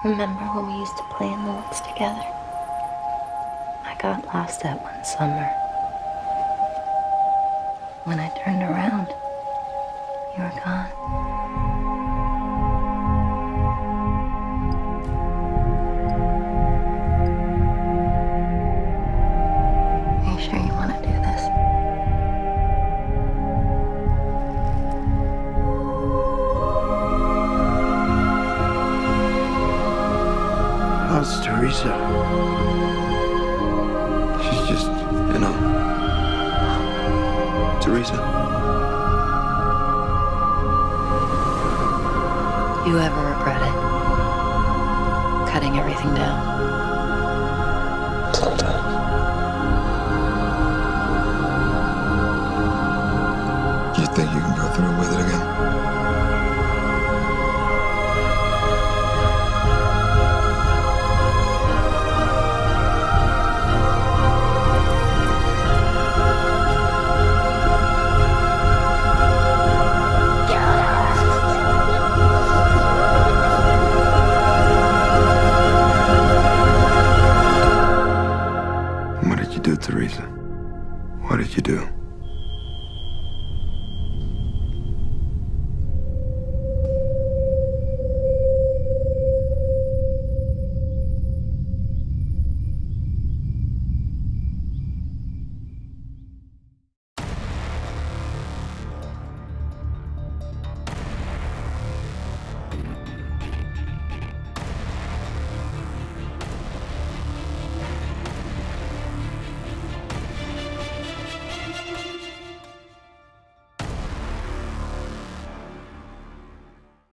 Remember when we used to play in the woods together? I got lost that one summer. When I turned around, you were gone. Are you sure you want to do this? How's Teresa? She's just, Teresa. You ever regret it? Cutting everything down? Sometimes. You think you can go through with it again? What did you do, Teresa? What did you do?